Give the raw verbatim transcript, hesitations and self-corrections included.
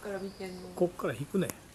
から見てんの。 こっから引くね。